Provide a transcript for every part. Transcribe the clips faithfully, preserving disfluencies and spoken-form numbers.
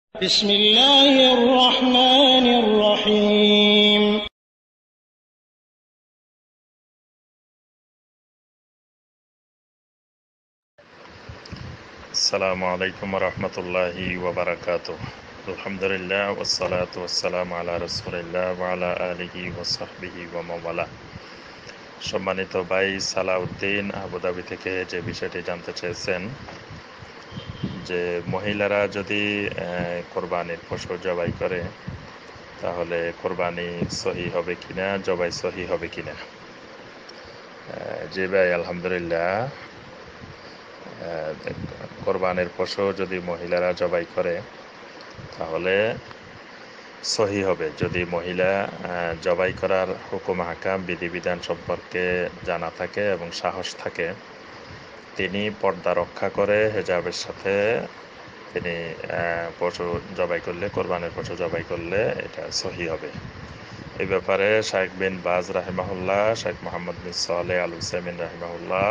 بسم الله الرحمن الرحيم السلام عليكم ورحمة الله وبركاته. الحمد لله والصلاة والسلام على رسول الله وعلى آله وصحبه ومن والاه। সম্মানিত ভাই সালাউদ্দিন আবুধাবি থেকে যে বিষয়টি জানতে চেয়েছেন যে মহিলারা যদি কোরবানির পশু জবাই করে তাহলে কোরবানি সহি হবে কিনা, জবাই সহি হবে কিনা। জি ভাই, আলহামদুলিল্লাহ, কোরবানির পশু যদি মহিলারা জবাই করে তাহলে সহি হবে, যদি মহিলা জবাই করার হুকুম হাকাম বিধিবিধান সম্পর্কে জানা থাকে এবং সাহস থাকে। তিনি পর্দা রক্ষা করে হেজাবের সাথে তিনি পশু জবাই করলে, কোরবানির পশু জবাই করলে এটা সহি হবে। এই ব্যাপারে শাইখ বিন বাজ রাহিমাহুল্লাহ, শাইখ মোহাম্মদ বিন সালেহ আল হুসাইমিন রাহিমাহুল্লাহ,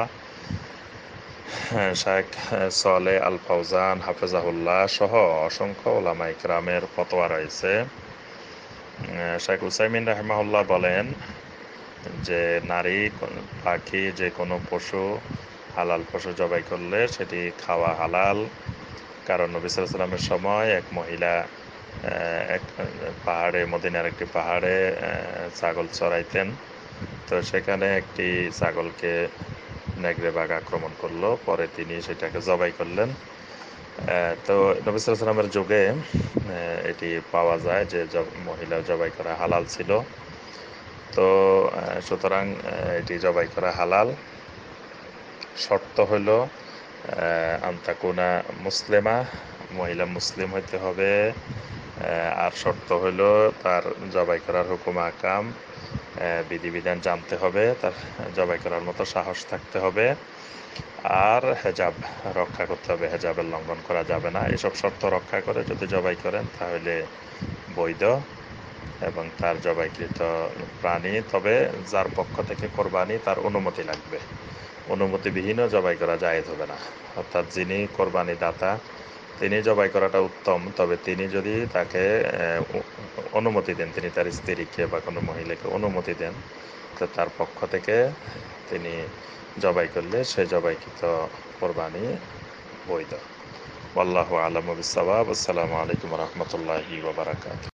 শাইখ সালেহ আল ফাউজান হাফেজাহুল্লাহ সহ অসংখ্য ওলামা ইকরামের ফতোয়া রয়েছে। শাইখ হুসাইমিন রাহিমাহুল্লাহ বলেন যে নারী পাখি যে কোনো পশু হালাল পশু জবাই করলে সেটি খাওয়া হালাল। কারণ নবী সাল্লাল্লাহু আলাইহি ওয়াসাল্লামের সময় এক মহিলা এক পাহাড়ে, মদিনার একটি পাহাড়ে ছাগল চড়াইতেন। তো সেখানে একটি ছাগলকে নেগড়ে বাঘ আক্রমণ করলো, পরে তিনি সেটাকে জবাই করলেন। তো নবী সাল্লাল্লাহু আলাইহি ওয়াসাল্লামের যুগে এটি পাওয়া যায় যে মহিলা জবাই করা হালাল ছিল। তো সুতরাং এটি জবাই করা হালাল। শর্ত হইল আন্তাকুনা মুসলিমা, মহিলা মুসলিম হইতে হবে। আর শর্ত হইল তার জবাই করার হুকুম আকাম বিধিবিধান জানতে হবে, তার জবাই করার মতো সাহস থাকতে হবে, আর হেজাব রক্ষা করতে হবে, হেজাবের লঙ্ঘন করা যাবে না। এসব শর্ত রক্ষা করে যদি জবাই করেন তাহলে বৈধ এবং তার জবাইকৃত প্রাণী, তবে যার পক্ষ থেকে কোরবানি তার অনুমতি লাগবে। অনুমতিবিহীনও জবাই করা জায়েজ হবে না। অর্থাৎ যিনি কোরবানি দাতা তিনি জবাই করাটা উত্তম, তবে তিনি যদি তাকে অনুমতি দেন, তিনি তার স্ত্রীকে বা কোনো মহিলাকে অনুমতি দেন, তো তার পক্ষ থেকে তিনি জবাই করলে সে জবাইকৃত কোরবানি বৈধ। আল্লাহু আ'লামু বিস-সাওয়াব। আসসালামু আলাইকুম ওয়া রাহমাতুল্লাহি ওয়া বারাকাতুহু।